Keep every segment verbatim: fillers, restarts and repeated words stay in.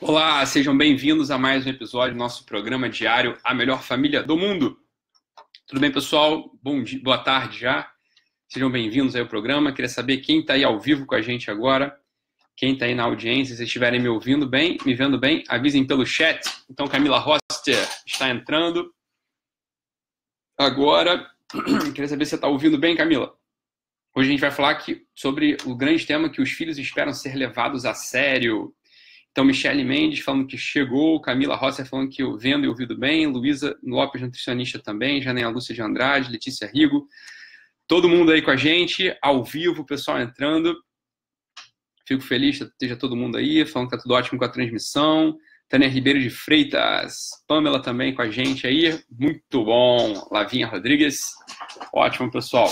Olá, sejam bem-vindos a mais um episódio do nosso programa diário A Melhor Família do Mundo. Tudo bem, pessoal? Bom dia, boa tarde já. Sejam bem-vindos aí ao programa. Queria saber quem está aí ao vivo com a gente agora, quem está aí na audiência. Se estiverem me ouvindo bem, me vendo bem, avisem pelo chat. Então, Camila Roster está entrando agora. Queria saber se você está ouvindo bem, Camila. Hoje a gente vai falar aqui sobre o grande tema que os filhos esperam ser levados a sério. Então, Michele Mendes falando que chegou, Camila Rosser falando que eu vendo e ouvido bem, Luísa Lopes, nutricionista também, Janaína Lúcia de Andrade, Letícia Rigo, todo mundo aí com a gente, ao vivo, o pessoal entrando. Fico feliz que esteja todo mundo aí, falando que tá tudo ótimo com a transmissão. Tânia Ribeiro de Freitas, Pamela também com a gente aí, muito bom. Lavinha Rodrigues, ótimo, pessoal.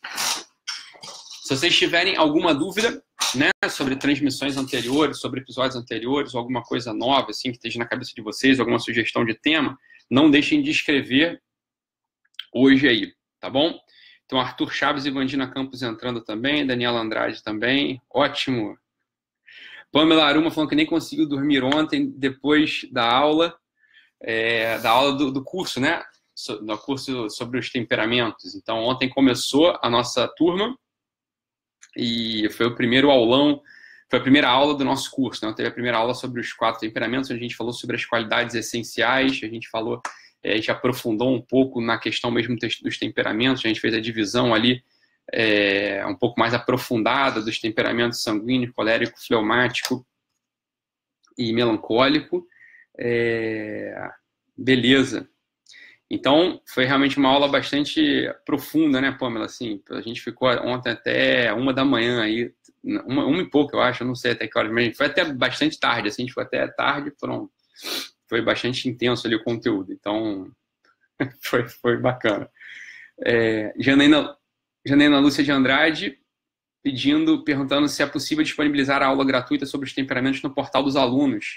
Se vocês tiverem alguma dúvida, né, sobre transmissões anteriores, sobre episódios anteriores, ou alguma coisa nova assim, que esteja na cabeça de vocês, alguma sugestão de tema, não deixem de escrever hoje aí, tá bom? Então, Arthur Chaves e Vandina Campos entrando também, Daniela Andrade também, ótimo. Pamela Aruma falando que nem conseguiu dormir ontem, depois da aula, é, da aula do, do curso, né? Do curso sobre os temperamentos. Então, ontem começou a nossa turma, e foi o primeiro aulão, foi a primeira aula do nosso curso, né? Teve a primeira aula sobre os quatro temperamentos, onde a gente falou sobre as qualidades essenciais, a gente falou, a gente aprofundou um pouco na questão mesmo dos temperamentos, a gente fez a divisão ali é, um pouco mais aprofundada dos temperamentos sanguíneo, colérico, fleumático e melancólico. É, beleza. Então, foi realmente uma aula bastante profunda, né, Pamela? Assim, a gente ficou ontem até uma da manhã, aí, uma, uma e pouco, eu acho, eu não sei até que horas, mas foi até bastante tarde, assim, a gente foi até tarde, foram, foi bastante intenso ali o conteúdo, então foi, foi bacana. É, Janaína, Janaína Lúcia de Andrade pedindo, perguntando se é possível disponibilizar a aula gratuita sobre os temperamentos no portal dos alunos.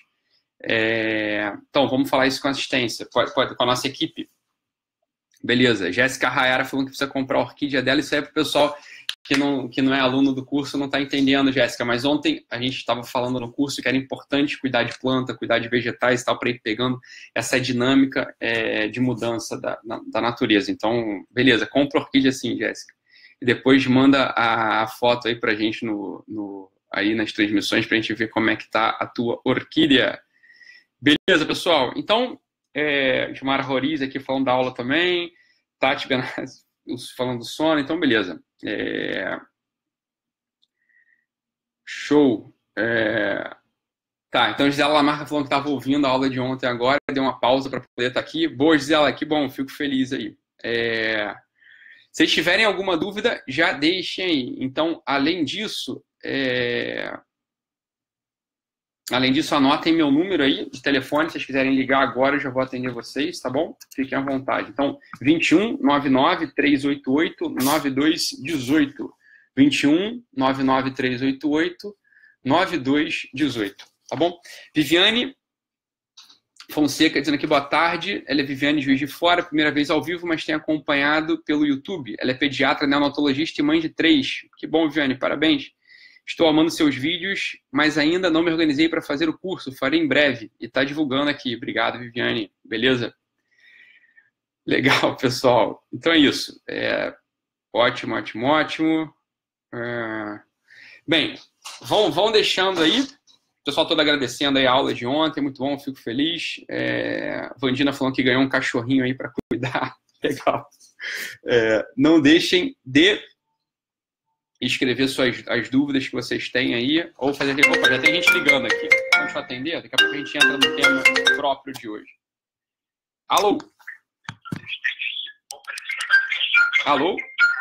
É, então, vamos falar isso com a assistência, com a, com a nossa equipe. Beleza, Jéssica Rayara falando que precisa comprar a orquídea dela. Isso aí é para o pessoal que não, que não é aluno do curso, não está entendendo, Jéssica. Mas ontem a gente estava falando no curso que era importante cuidar de planta, cuidar de vegetais e tal, para ir pegando essa dinâmica é, de mudança da, da natureza. Então, beleza, compra a orquídea sim, Jéssica. E depois manda a, a foto aí para a gente no, no, aí nas transmissões para a gente ver como é que está a tua orquídea. Beleza, pessoal? Então, é, Gilmara Roriz aqui falando da aula também, Tati Benassi falando do sono, então beleza. É, show. É, tá, então Gisela Lamarca falando que estava ouvindo a aula de ontem agora, deu uma pausa para poder estar aqui. Boa, Gisela, que bom, fico feliz aí. É, se vocês tiverem alguma dúvida, já deixem aí. Então, além disso, é, Além disso, anotem meu número aí de telefone, se vocês quiserem ligar agora, eu já vou atender vocês, tá bom? Fiquem à vontade. Então, vinte e um, nove nove, três oito oito, nove dois um oito. vinte e um, nove nove, três oito oito, nove dois um oito, tá bom? Viviane Fonseca dizendo aqui, boa tarde. Ela é Viviane Juiz de Fora, primeira vez ao vivo, mas tem acompanhado pelo YouTube. Ela é pediatra, neonatologista e mãe de três. Que bom, Viviane, parabéns. Estou amando seus vídeos, mas ainda não me organizei para fazer o curso. Farei em breve. E está divulgando aqui. Obrigado, Viviane. Beleza? Legal, pessoal. Então é isso. É... Ótimo, ótimo, ótimo. É... Bem, vão, vão deixando aí. O pessoal todo agradecendo aí a aula de ontem. Muito bom, fico feliz. É... Vandina falando que ganhou um cachorrinho aí para cuidar. Legal. É... Não deixem de escrever suas, as dúvidas que vocês têm aí, ou fazer aqui. Opa, já tem gente ligando aqui. Vamos só atender? Daqui a pouco a gente entra no tema próprio de hoje. Alô? Alô?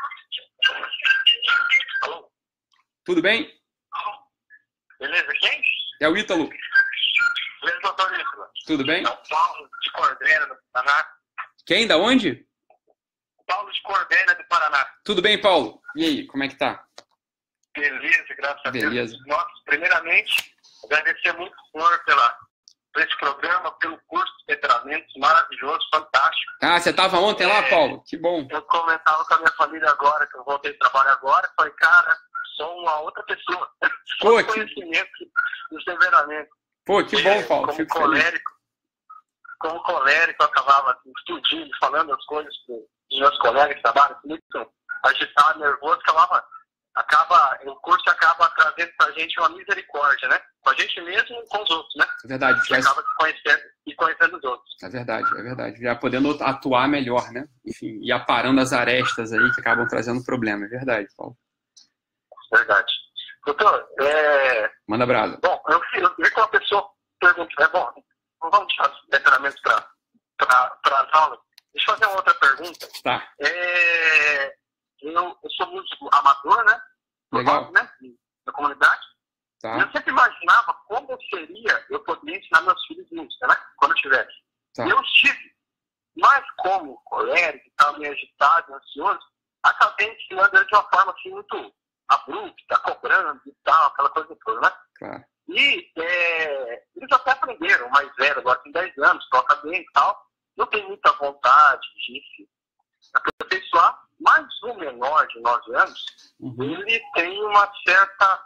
Alô? Tudo bem? Alô? Beleza, quem? É o Ítalo. Beleza, doutor Ítalo. Tudo bem? É o Paulo de Cordena, do Paraná. Quem? Da onde? Paulo de Cordena, do Paraná. Tudo bem, Paulo? E aí, como é que tá? Beleza, graças a Deus. Beleza. Nossa, primeiramente, agradecer muito ao senhor pela, por esse programa, pelo curso de temperamentos maravilhoso, fantástico. Ah, você estava ontem lá, É, Paulo? Que bom. Eu comentava com a minha família agora, que eu voltei de trabalho agora, falei, cara, sou uma outra pessoa. Pô, Só que- conhecimento dos temperamentos. Pô, que bom, Paulo. Como Fico colérico, como colérico, eu acabava assim, explodindo, falando as coisas para os meus colegas de trabalho, muito agitado, nervoso, acabava, acaba, o curso acaba trazendo para a gente uma misericórdia, né? Com a gente mesmo e com os outros, né? É verdade. Você acaba se conhecendo e conhecendo os outros. É verdade, é verdade. Já podendo atuar melhor, né? Enfim, e aparando as arestas aí que acabam trazendo problema. É verdade, Paulo. Verdade. Doutor, é... Manda brasa. Bom, eu, eu vi que uma pessoa pergunta, é bom, não vamos deixar os detalhamentos para as aulas. Deixa eu fazer uma outra pergunta. Tá. É, eu, eu sou músico amador, né? Legal. Né? Da comunidade. Tá. Eu sempre imaginava como seria eu poder ensinar meus filhos música, né? Quando eu tivesse. Tá. Eu estive, mas como colérico, estava meio agitado, ansioso, acabei ensinando ele de uma forma assim muito abrupta, cobrando e tal, aquela coisa toda, né? Claro. E é, eles até aprenderam, mais velho, agora tem dez anos, toca bem e tal. Não tem muita vontade de se aperfeiçoar, mas o menor de nove anos, uhum. ele tem uma certa,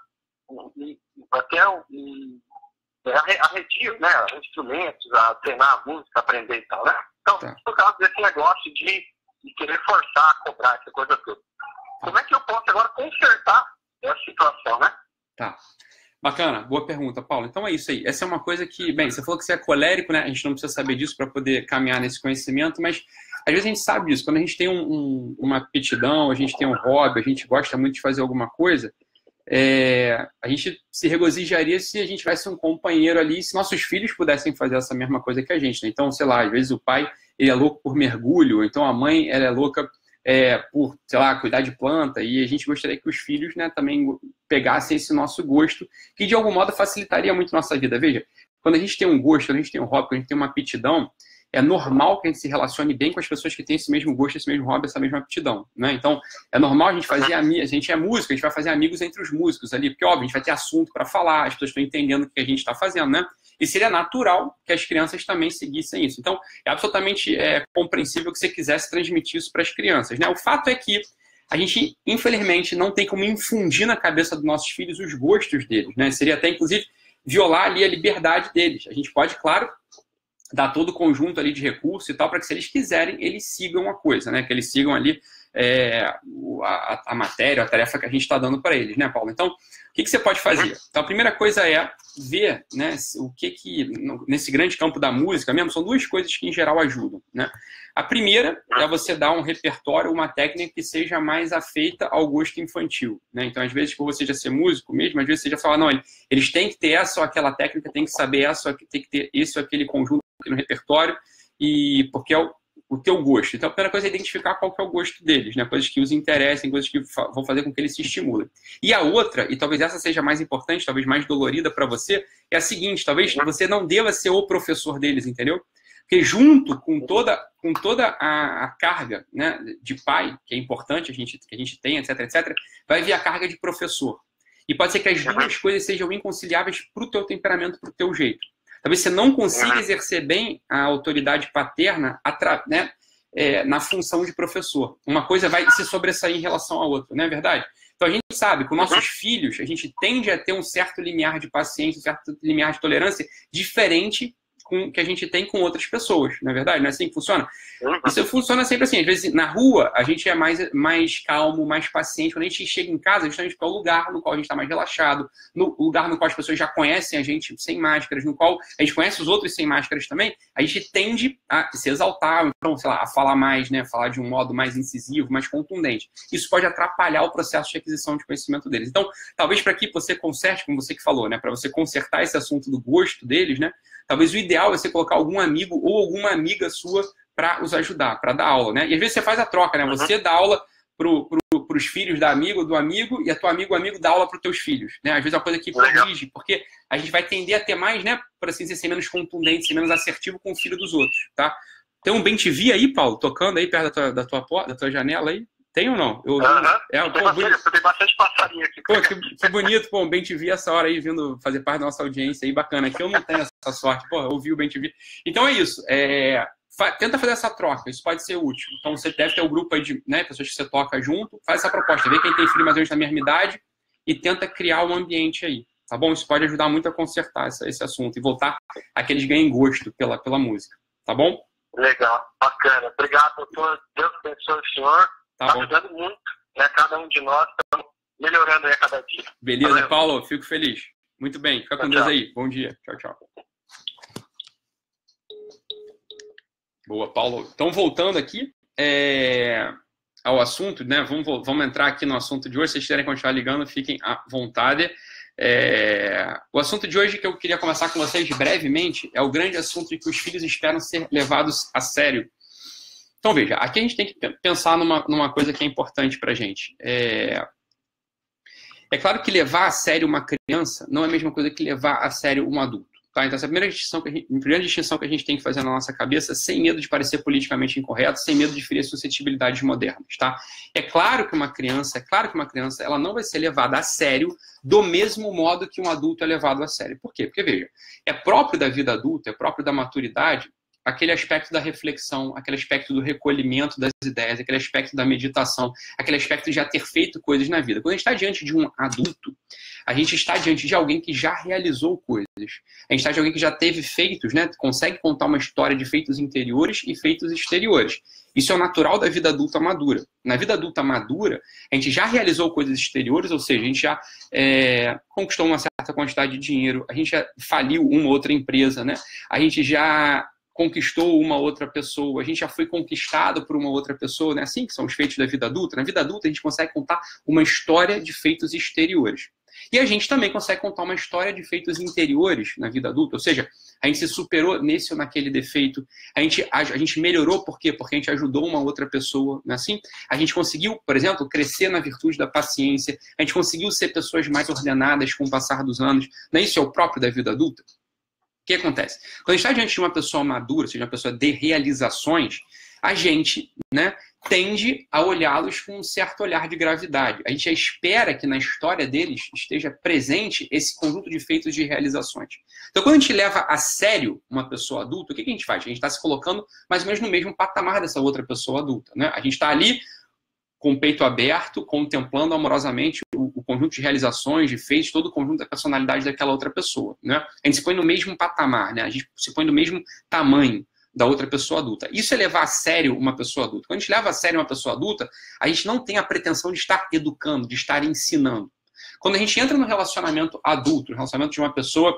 até um, arredio, né? Instrumentos, a treinar a música, aprender e tal, né? Então, tá. Por causa desse negócio de, de querer forçar, cobrar, essa coisa toda. Como é que eu posso agora consertar essa situação, né? Tá. Bacana, boa pergunta, Paulo. Então é isso aí. Essa é uma coisa que, bem, você falou que você é colérico, né? A gente não precisa saber disso para poder caminhar nesse conhecimento, mas às vezes a gente sabe disso. Quando a gente tem um, um, uma aptidão, a gente tem um hobby, a gente gosta muito de fazer alguma coisa, é, a gente se regozijaria se a gente tivesse um companheiro ali, se nossos filhos pudessem fazer essa mesma coisa que a gente, né? Então, sei lá, às vezes o pai ele é louco por mergulho, então a mãe ela é louca É, por, sei lá, cuidar de planta, e a gente gostaria que os filhos, né, também pegassem esse nosso gosto, que de algum modo facilitaria muito a nossa vida. Veja, quando a gente tem um gosto, quando a gente tem um hobby, quando a gente tem uma aptidão, é normal que a gente se relacione bem com as pessoas que têm esse mesmo gosto, esse mesmo hobby, essa mesma aptidão, né? Então, é normal a gente fazer amigos, a gente é músico, a gente vai fazer amigos entre os músicos ali, porque, óbvio, a gente vai ter assunto para falar, as pessoas estão entendendo o que a gente está fazendo, né? E seria natural que as crianças também seguissem isso. Então, é absolutamente é, compreensível que você quisesse transmitir isso para as crianças, né? O fato é que a gente, infelizmente, não tem como infundir na cabeça dos nossos filhos os gostos deles, né? Seria até, inclusive, violar ali a liberdade deles. A gente pode, claro, dar todo o conjunto ali de recursos e tal, para que se eles quiserem, eles sigam a coisa, né? Que eles sigam ali é, a, a matéria, a tarefa que a gente está dando para eles, né, Paulo? Então, o que, que você pode fazer? Então, a primeira coisa é ver, né, o que que, nesse grande campo da música mesmo, são duas coisas que em geral ajudam, né? A primeira é você dar um repertório, uma técnica que seja mais afeita ao gosto infantil, né? Então, às vezes, por você já ser músico mesmo, às vezes você já fala, não, eles têm que ter essa ou aquela técnica, tem que saber essa, tem que ter esse ou aquele conjunto no repertório, e porque é o, o teu gosto. Então, a primeira coisa é identificar qual que é o gosto deles, né? Coisas que os interessem, coisas que fa vão fazer com que eles se estimulem. E a outra, e talvez essa seja mais importante, talvez mais dolorida para você, é a seguinte, talvez você não deva ser o professor deles, entendeu? Porque junto com toda, com toda a, a carga, né, de pai, que é importante a gente, que a gente tem, etc, etc, vai vir a carga de professor. E pode ser que as duas coisas sejam inconciliáveis para o teu temperamento, para o teu jeito. Talvez você não consiga exercer bem a autoridade paterna, né, é, na função de professor. Uma coisa vai se sobressair em relação à outra, não é verdade? Então a gente sabe que com nossos filhos, a gente tende a ter um certo limiar de paciência, um certo limiar de tolerância diferente com, que a gente tem com outras pessoas, não é verdade? Não é assim que funciona? Isso funciona sempre assim. Às vezes, na rua, a gente é mais, mais calmo, mais paciente. Quando a gente chega em casa, justamente para o lugar no qual a gente está mais relaxado, no lugar no qual as pessoas já conhecem a gente sem máscaras, no qual a gente conhece os outros sem máscaras também, a gente tende a se exaltar, então, sei lá, a falar mais, né? Falar de um modo mais incisivo, mais contundente. Isso pode atrapalhar o processo de aquisição de conhecimento deles. Então, talvez para que você conserte, como você que falou, né? Para você consertar esse assunto do gosto deles, né? Talvez o ideal é você colocar algum amigo ou alguma amiga sua para os ajudar, para dar aula, né? E às vezes você faz a troca, né? Você dá aula para pro, os filhos da amiga ou do amigo e a tua amiga ou amigo dá aula para os teus filhos, né? Às vezes é uma coisa que corrige, porque a gente vai tender a ter mais, né? Por assim dizer, ser menos contundente, ser menos assertivo com o filho dos outros, tá? Tem um bem T V aí, Paulo, tocando aí perto da tua, da tua porta, da tua janela aí? Tem ou não? Eu, uhum. é, pô, tem, bastante, tem bastante passarinho aqui. Pô, que, que bonito, pô, um bem T V essa hora aí, vindo fazer parte da nossa audiência aí, bacana. Aqui eu não tenho essa sorte, pô, eu ouvi o bem T V. Então é isso, é, fa, tenta fazer essa troca, isso pode ser útil. Então você deve ter um grupo aí de, né, pessoas que você toca junto, faz essa proposta, vê quem tem filho mais ou menos da mesma idade e tenta criar um ambiente aí, tá bom? Isso pode ajudar muito a consertar essa, esse assunto e voltar a que eles ganhem gosto pela, pela música, tá bom? Legal, bacana. Obrigado, doutor. Deus abençoe o senhor. Tá Está bom. ajudando muito, né? Cada um de nós estamos melhorando aí a cada dia. Beleza, Valeu. Paulo, fico feliz. Muito bem, fica com Tchau, Deus tchau. aí. Bom dia. Tchau, tchau. Boa, Paulo. Então, voltando aqui é, ao assunto, né? Vamos, vamos entrar aqui no assunto de hoje. Se vocês quiserem continuar ligando, fiquem à vontade. É, o assunto de hoje que eu queria conversar com vocês brevemente é o grande assunto de que os filhos esperam ser levados a sério. Então, veja, aqui a gente tem que pensar numa, numa coisa que é importante para a gente. É, é claro que levar a sério uma criança não é a mesma coisa que levar a sério um adulto. Tá? Então, essa é a primeira distinção, que a gente, a primeira distinção que a gente tem que fazer na nossa cabeça, sem medo de parecer politicamente incorreto, sem medo de ferir suscetibilidades modernas. Tá? É claro que uma criança, é claro que uma criança ela não vai ser levada a sério do mesmo modo que um adulto é levado a sério. Por quê? Porque, veja, é próprio da vida adulta, é próprio da maturidade, aquele aspecto da reflexão, aquele aspecto do recolhimento das ideias, aquele aspecto da meditação, aquele aspecto de já ter feito coisas na vida. Quando a gente está diante de um adulto, a gente está diante de alguém que já realizou coisas. A gente está de alguém que já teve feitos, né? Consegue contar uma história de feitos interiores e feitos exteriores. Isso é o natural da vida adulta madura. Na vida adulta madura, a gente já realizou coisas exteriores, ou seja, a gente já é, conquistou uma certa quantidade de dinheiro, a gente já faliu uma outra empresa, né? A gente já conquistou uma outra pessoa, a gente já foi conquistado por uma outra pessoa, né? Assim que são os feitos da vida adulta. Na vida adulta, a gente consegue contar uma história de feitos exteriores. E a gente também consegue contar uma história de feitos interiores na vida adulta, ou seja, a gente se superou nesse ou naquele defeito, a gente, a, a gente melhorou, por quê? Porque a gente ajudou uma outra pessoa, não é assim? A gente conseguiu, por exemplo, crescer na virtude da paciência, a gente conseguiu ser pessoas mais ordenadas com o passar dos anos, não é isso? É o próprio da vida adulta? O que acontece? Quando a gente está diante de uma pessoa madura, ou seja, uma pessoa de realizações, a gente, né, tende a olhá-los com um certo olhar de gravidade. A gente espera que na história deles esteja presente esse conjunto de feitos de realizações. Então, quando a gente leva a sério uma pessoa adulta, o que a gente faz? A gente está se colocando mais ou menos no mesmo patamar dessa outra pessoa adulta, né? A gente está ali com o peito aberto, contemplando amorosamente o, o conjunto de realizações, de feitos, todo o conjunto da personalidade daquela outra pessoa, né? A gente se põe no mesmo patamar, né? A gente se põe no mesmo tamanho da outra pessoa adulta. Isso é levar a sério uma pessoa adulta. Quando a gente leva a sério uma pessoa adulta, a gente não tem a pretensão de estar educando, de estar ensinando. Quando a gente entra no relacionamento adulto, no relacionamento de uma pessoa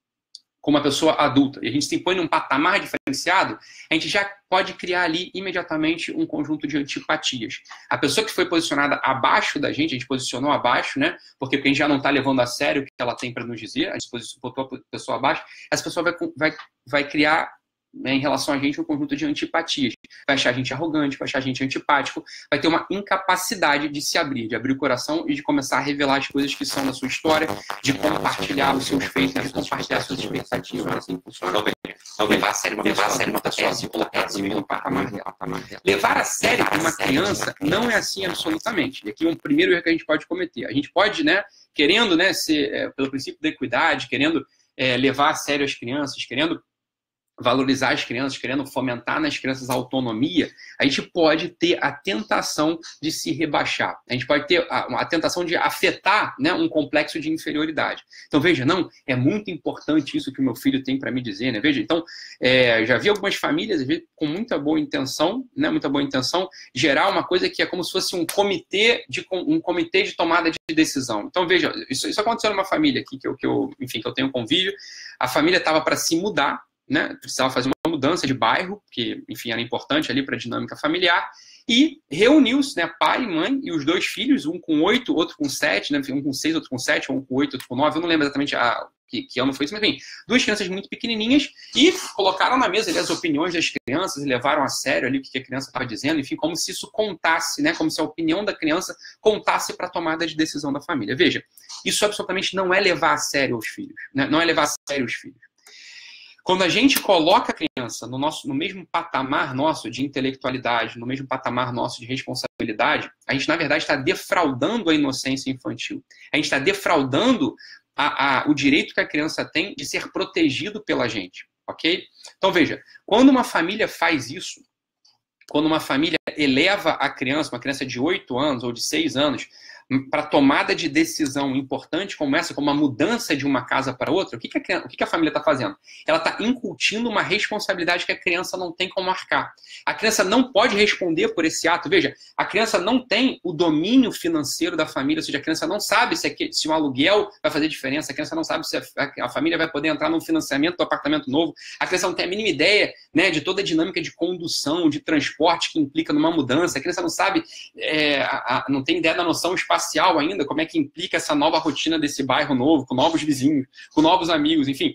com uma pessoa adulta, e a gente se põe num patamar diferenciado, a gente já pode criar ali imediatamente um conjunto de antipatias. A pessoa que foi posicionada abaixo da gente, a gente posicionou abaixo, né? Porque, porque a gente já não está levando a sério o que ela tem para nos dizer, a gente botou a pessoa abaixo, essa pessoa vai, vai, vai criar, né, em relação a gente, um conjunto de antipatias. Vai achar a gente arrogante, vai achar a gente antipático, vai ter uma incapacidade de se abrir, de abrir o coração e de começar a revelar as coisas que são da sua história, de compartilhar os seus feitos, de compartilhar as suas expectativas. Assim funciona. Então, levar a sério uma pessoa, sério uma pessoa, se colocar assim no patamar real. Levar a sério uma criança não é assim absolutamente. E aqui é um primeiro erro que a gente pode cometer. A gente pode, né, querendo, né, ser, é, pelo princípio da equidade, querendo é, levar a sério as crianças, querendo valorizar as crianças, querendo fomentar nas crianças a autonomia, a gente pode ter a tentação de se rebaixar. A gente pode ter a, a tentação de afetar, né, um complexo de inferioridade. Então, veja, não, é muito importante isso que o meu filho tem para me dizer, né? Veja, então, é, já vi algumas famílias, às vezes, com muita boa intenção, né, muita boa intenção, gerar uma coisa que é como se fosse um comitê de, um comitê de tomada de decisão. Então, veja, isso, isso aconteceu numa família aqui, que eu, que eu, enfim, que eu tenho convívio. A família estava para se mudar, né, precisava fazer uma mudança de bairro, que, enfim, era importante ali para a dinâmica familiar, e reuniu-se, né, pai, mãe e os dois filhos, um com oito, outro com sete, né, um com seis, outro com sete, um com oito, outro com nove, eu não lembro exatamente a, que, que ano foi isso, mas enfim, duas crianças muito pequenininhas, e colocaram na mesa ali as opiniões das crianças, levaram a sério ali o que a criança estava dizendo, enfim, como se isso contasse, né, como se a opinião da criança contasse para a tomada de decisão da família. Veja, isso absolutamente não é levar a sério os filhos, né, não é levar a sério os filhos. Quando a gente coloca a criança no, nosso, no mesmo patamar nosso de intelectualidade, no mesmo patamar nosso de responsabilidade, a gente, na verdade, está defraudando a inocência infantil. A gente está defraudando a, a, o direito que a criança tem de ser protegido pela gente, ok? Então, veja, quando uma família faz isso, quando uma família eleva a criança, uma criança de oito anos ou de seis anos, para tomada de decisão importante como essa, como a mudança de uma casa para outra, o que, que, a, o que, que a família está fazendo? Ela está incutindo uma responsabilidade que a criança não tem como arcar. A criança não pode responder por esse ato. Veja, a criança não tem o domínio financeiro da família, ou seja, a criança não sabe se, é que, se um aluguel vai fazer diferença, a criança não sabe se a, a família vai poder entrar num financiamento do apartamento novo, a criança não tem a mínima ideia, né, de toda a dinâmica de condução, de transporte que implica numa mudança, a criança não sabe, é, a, a, não tem ideia da noção espacial ainda, como é que implica essa nova rotina desse bairro novo, com novos vizinhos, com novos amigos, enfim.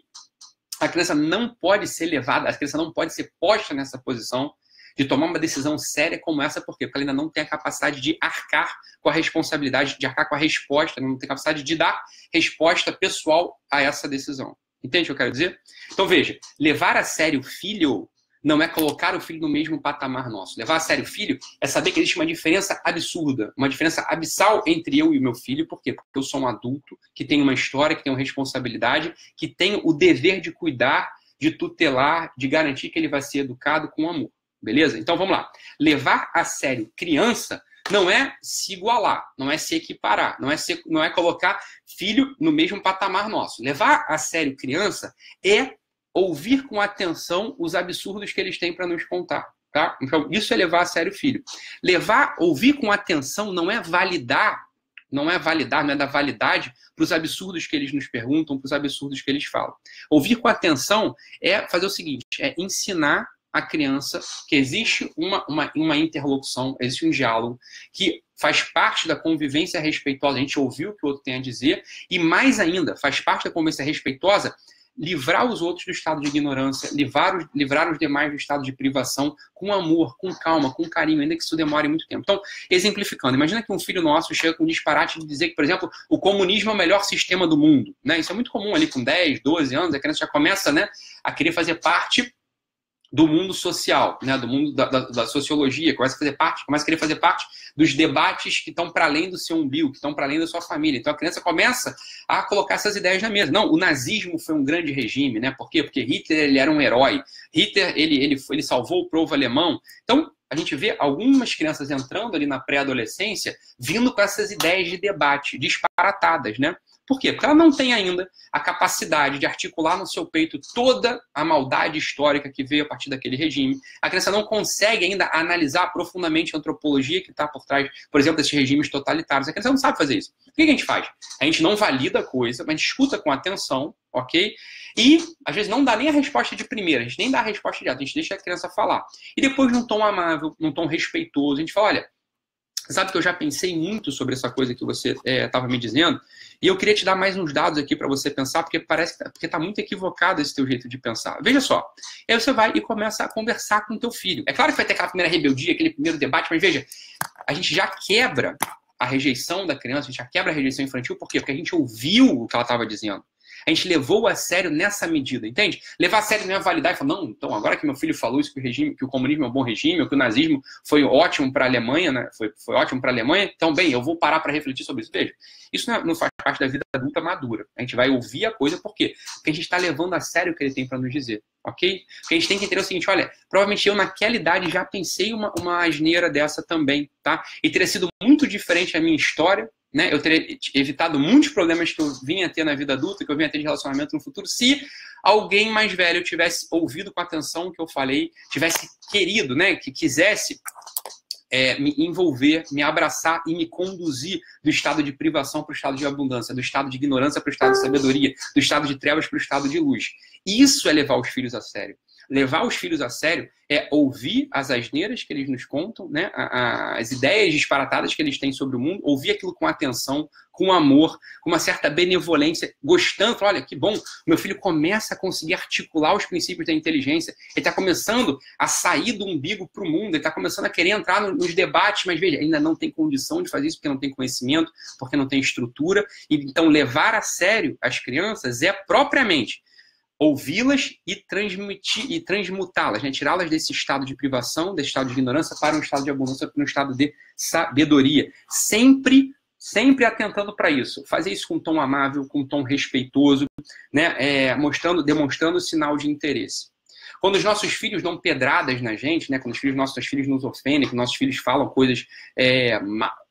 A criança não pode ser levada, a criança não pode ser posta nessa posição de tomar uma decisão séria como essa, por quê? Porque ela ainda não tem a capacidade de arcar com a responsabilidade, de arcar com a resposta, não tem capacidade de dar resposta pessoal a essa decisão. Entende o que eu quero dizer? Então veja, levar a sério o filho não é colocar o filho no mesmo patamar nosso. Levar a sério o filho é saber que existe uma diferença absurda, uma diferença abissal entre eu e o meu filho. Por quê? Porque eu sou um adulto que tem uma história, que tem uma responsabilidade, que tem o dever de cuidar, de tutelar, de garantir que ele vai ser educado com amor. Beleza? Então vamos lá. Levar a sério criança não é se igualar, não é se equiparar, não é, ser, não é colocar filho no mesmo patamar nosso. Levar a sério criança é ouvir com atenção os absurdos que eles têm para nos contar. Tá? Então, isso é levar a sério o filho. Levar, ouvir com atenção não é validar, não é validar, não é dar validade para os absurdos que eles nos perguntam, para os absurdos que eles falam. Ouvir com atenção é fazer o seguinte, é ensinar a criança que existe uma, uma, uma interlocução, existe um diálogo que faz parte da convivência respeitosa. A gente ouviu o que o outro tem a dizer e, mais ainda, faz parte da convivência respeitosa livrar os outros do estado de ignorância, livrar os, livrar os demais do estado de privação com amor, com calma, com carinho, ainda que isso demore muito tempo. Então, exemplificando, imagina que um filho nosso chega com um disparate de dizer que, por exemplo, o comunismo é o melhor sistema do mundo. Né? Isso é muito comum ali com dez, doze anos, a criança já começa, né, a querer fazer parte do mundo social, né, do mundo da, da, da sociologia, começa a fazer parte, começa a querer fazer parte dos debates que estão para além do seu umbigo, que estão para além da sua família. Então a criança começa a colocar essas ideias na mesa. Não, o nazismo foi um grande regime, né? Por quê? Porque Hitler ele era um herói. Hitler ele, ele, ele salvou o povo alemão. Então a gente vê algumas crianças entrando ali na pré-adolescência vindo com essas ideias de debate, disparatadas, né? Por quê? Porque ela não tem ainda a capacidade de articular no seu peito toda a maldade histórica que veio a partir daquele regime. A criança não consegue ainda analisar profundamente a antropologia que está por trás, por exemplo, desses regimes totalitários. A criança não sabe fazer isso. O que a gente faz? A gente não valida a coisa, mas a gente escuta com atenção, ok? E, às vezes, não dá nem a resposta de primeira, a gente nem dá a resposta de ato, a gente deixa a criança falar. E depois, num tom amável, num tom respeitoso, a gente fala, olha, sabe que eu já pensei muito sobre essa coisa que você estava é, me dizendo, e eu queria te dar mais uns dados aqui para você pensar, porque parece que porque está muito equivocado esse teu jeito de pensar. Veja só, aí você vai e começa a conversar com o teu filho. É claro que vai ter aquela primeira rebeldia, aquele primeiro debate, mas veja, a gente já quebra a rejeição da criança, a gente já quebra a rejeição infantil, por quê? Porque a gente ouviu o que ela estava dizendo. A gente levou a sério nessa medida, entende? Levar a sério não é validar e falar, não, então agora que meu filho falou isso, que o, regime, que o comunismo é um bom regime, ou que o nazismo foi ótimo para a Alemanha, né? foi, foi ótimo para a Alemanha, então, bem, eu vou parar para refletir sobre isso. Veja, isso não, é, não faz parte da vida adulta madura. A gente vai ouvir a coisa, por quê? Porque a gente está levando a sério o que ele tem para nos dizer, ok? Porque a gente tem que entender o seguinte, olha, provavelmente eu naquela idade já pensei uma, uma asneira dessa também, tá? E teria sido muito diferente a minha história, né? Eu teria evitado muitos problemas que eu vinha a ter na vida adulta, que eu vinha a ter de relacionamento no futuro, se alguém mais velho tivesse ouvido com atenção o que eu falei, tivesse querido, né? Que quisesse é, me envolver, me abraçar e me conduzir do estado de privação para o estado de abundância, do estado de ignorância para o estado de sabedoria, do estado de trevas para o estado de luz. Isso é levar os filhos a sério. Levar os filhos a sério é ouvir as asneiras que eles nos contam, né? As ideias disparatadas que eles têm sobre o mundo, ouvir aquilo com atenção, com amor, com uma certa benevolência, gostando, olha, que bom, meu filho começa a conseguir articular os princípios da inteligência, ele está começando a sair do umbigo para o mundo, ele está começando a querer entrar nos debates, mas veja, ainda não tem condição de fazer isso porque não tem conhecimento, porque não tem estrutura, e então levar a sério as crianças é propriamente ouvi-las e, transmitir, e transmutá-las, né? Tirá-las desse estado de privação, desse estado de ignorância, para um estado de abundância, para um estado de sabedoria. Sempre, sempre atentando para isso. Fazer isso com um tom amável, com um tom respeitoso, né? É, mostrando, demonstrando sinal de interesse. Quando os nossos filhos dão pedradas na gente, né? Quando os filhos, nossos filhos nos ofendem, quando nossos filhos falam coisas é,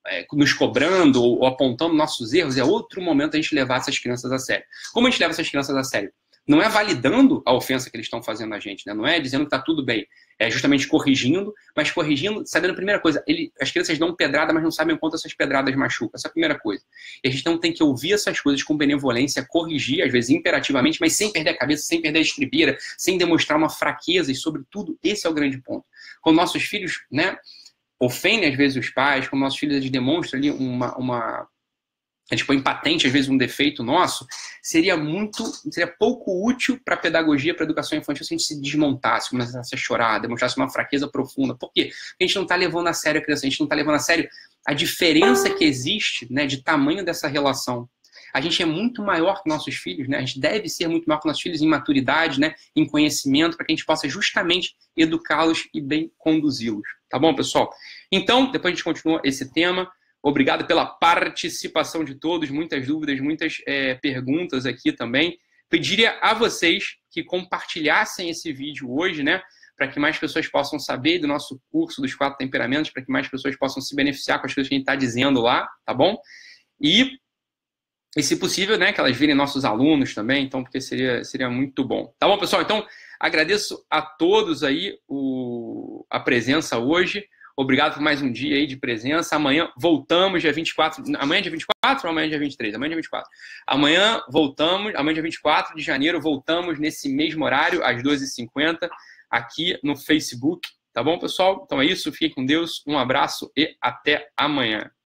é, nos cobrando ou, ou apontando nossos erros, é outro momento a gente levar essas crianças a sério. Como a gente leva essas crianças a sério? Não é validando a ofensa que eles estão fazendo a gente, né? Não é dizendo que está tudo bem. É justamente corrigindo, mas corrigindo, sabendo a primeira coisa, ele, as crianças dão pedrada, mas não sabem o quanto essas pedradas machucam. Essa é a primeira coisa. E a gente não tem que ouvir essas coisas com benevolência, corrigir, às vezes imperativamente, mas sem perder a cabeça, sem perder a estribeira, sem demonstrar uma fraqueza, e sobretudo, esse é o grande ponto. Quando nossos filhos, né, ofendem às vezes os pais, quando nossos filhos eles demonstram ali uma... uma a gente põe patente, às vezes, um defeito nosso, seria muito, seria pouco útil para a pedagogia, para a educação infantil, se a gente se desmontasse, começasse a chorar, demonstrasse uma fraqueza profunda. Por quê? Porque a gente não está levando a sério a criança, a gente não está levando a sério a diferença que existe, né, de tamanho dessa relação. A gente é muito maior que nossos filhos, né? A gente deve ser muito maior que nossos filhos em maturidade, né, em conhecimento, para que a gente possa justamente educá-los e bem conduzi-los. Tá bom, pessoal? Então, depois a gente continua esse tema. Obrigado pela participação de todos, muitas dúvidas, muitas é, perguntas aqui também. Pediria a vocês que compartilhassem esse vídeo hoje, né, para que mais pessoas possam saber do nosso curso dos quatro temperamentos, para que mais pessoas possam se beneficiar com as coisas que a gente está dizendo lá, tá bom? E, e, se possível, né, que elas virem nossos alunos também, então, porque seria, seria muito bom. Tá bom, pessoal? Então, agradeço a todos aí o, a presença hoje. Obrigado por mais um dia aí de presença. Amanhã voltamos, dia vinte e quatro. Amanhã é dia vinte e quatro ou amanhã é dia vinte e três? Amanhã é dia vinte e quatro. Amanhã voltamos, amanhã é dia vinte e quatro de janeiro, voltamos nesse mesmo horário, às doze e cinquenta, aqui no Facebook. Tá bom, pessoal? Então é isso. Fiquem com Deus. Um abraço e até amanhã.